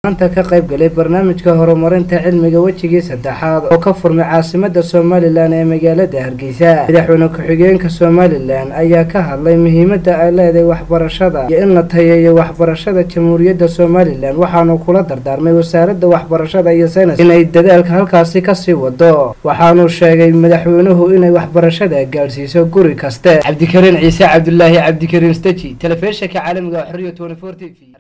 maanta ka qayb galay barnaamijka horumarinta cilmiga wajigii saddexaad oo ka furmay caasimadda Soomaaliland ee magaalada Hargeysa. Madaxweyne ku-xigeenka Soomaaliland ayaa ka hadlay muhiimadda ay leedahay waxbarashada iyo in la tayeeyo waxbarashada Jamhuuriyadda Soomaaliland, waxaanu kula dardaarmay wasaaradda waxbarashada iyo sayniska inay dadaalka halkaasi ka sii wado. waxaanu sheegay madaxweynuhu inay waxbarashada gaarsiiso guri kaste. Cabdikariin Ciise Cabdullaahi Cabdikariin Staji, telefishinka caalamiga Xuriya 24 TV.